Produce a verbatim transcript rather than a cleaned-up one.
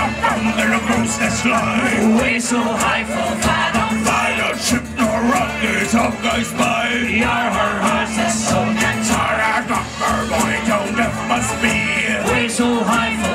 down there a ghost that's fly. Way so high for fathom. Fire ship nor rocket, some guys by. Your her horse is so that Tired, not boy, down death must be. way so high for